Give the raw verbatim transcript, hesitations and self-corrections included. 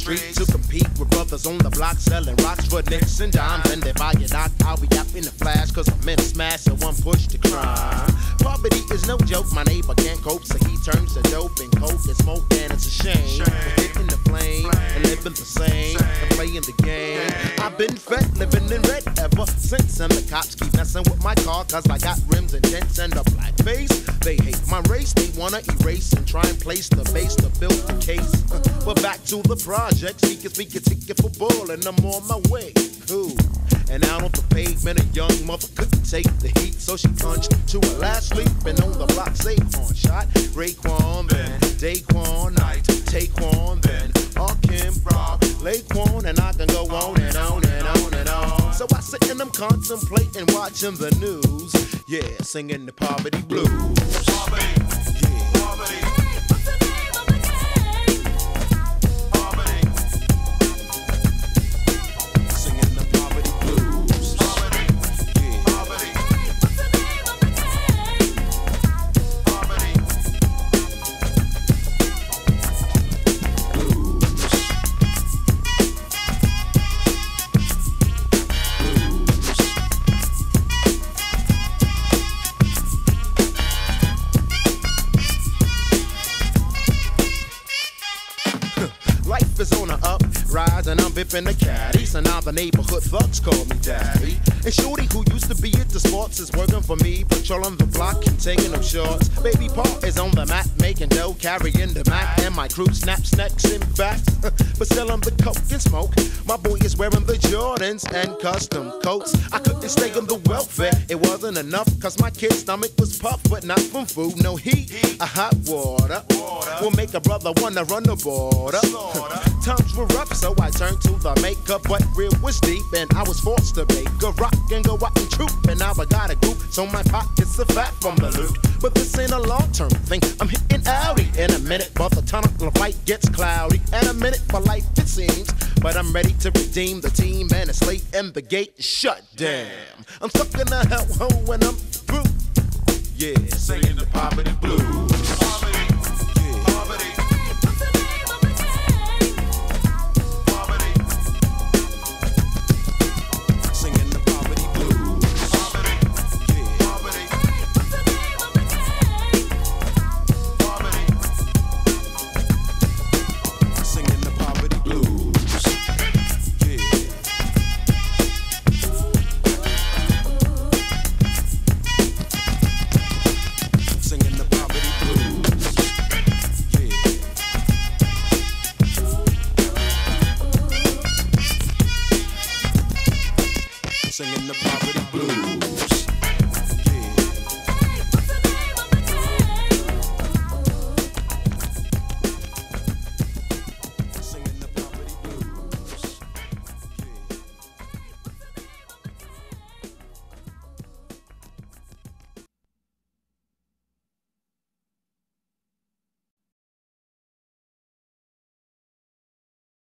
street to compete with brothers on the block selling rocks for nicks and dimes. And if I get knocked, I'll be up in the flash, cause I'm in a smash, so one push to crime. Poverty is no joke, my neighbor can't cope, so he turns to dope and coke and smoke, and it's a shame. We're hitting the flame and living the same and playing the game. I've been fed, living in red ever since, and the cops keep messing with my car, cause I got rims and dents and a black face. They hate my race, they wanna erase and try and place the base to build the case. But back to the project, speak it, speak it, ticket for bull, and I'm on my way. Ooh. And out on the pavement, a young mother couldn't take the heat, so she plunged to her last sleep. And on the block, Saquon shot Raekwon, then Daquan, Knight, Taquan, then Hakim, Rob, Laquan, and I can go on and on and on and on. So I sit and I'm contemplating, watching the news, yeah, singing the poverty blues. Poverty, yeah. Poverty. And I'm bipping the caddies, and now the neighborhood thugs call me daddy. And shorty who used to be at the sports is working for me, patrolling the block and taking them shorts. Baby Pa is on the mat, making dough, carrying the Mac, and my crew snaps necks in back. But selling the coke and smoke, my boy is wearing the Jordans and custom coats. I couldn't stay on the welfare, it wasn't enough, cause my kid's stomach was puffed, but not from food, no heat. A hot water will make a brother wanna run the border. Times were rough, so I turned to the makeup, but real was deep, and I was forced to make a rock and go out and troop. And now I got a group, so my pockets are fat from the loot. But this ain't a long-term thing, I'm hitting Audi in a minute, but the tunnel of light gets cloudy. And a minute for life it seems, but I'm ready to redeem the team, and it's late and the gate is shut. Damn, I'm stuck in a hellhole when I'm through. Yeah, singing the poverty blues.